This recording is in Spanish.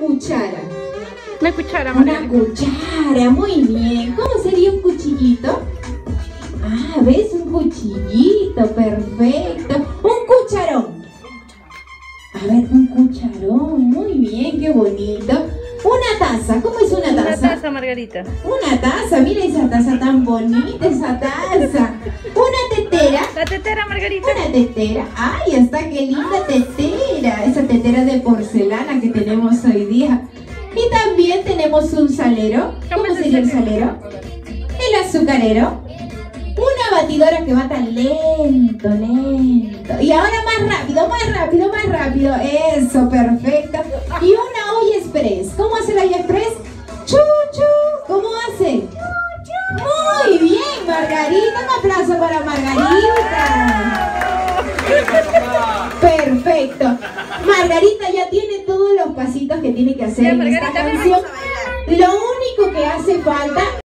cuchara. Una cuchara, Una Margarita. cuchara, muy bien. ¿Cómo sería un cuchillito? Ah, ¿ves? Un cuchillito, perfecto. Un cucharón. A ver, un cucharón, muy bien, qué bonito. Una taza, ¿cómo es una Una taza? taza, Margarita. Una taza, mira esa taza tan bonita, esa taza. Una tetera. La tetera, Margarita. Una tetera. Ay, está qué linda tetera. Esa tetera de porcelana que tenemos hoy día. Y también tenemos un salero. ¿Cómo sería el salero? El azucarero. Una batidora que va tan lento, lento. Y ahora más rápido, más rápido, más rápido. Eso, perfecto. Y una olla express. ¿Cómo hace la olla express? Chu, chu. ¿Cómo hace? Muy bien, Margarita. Un aplauso para Margarita. Perfecto. Margarita ya tiene todos los pasitos que tiene que hacer Ya, en esta Margarita, ven, canción. vamos a bailar. Lo único que hace falta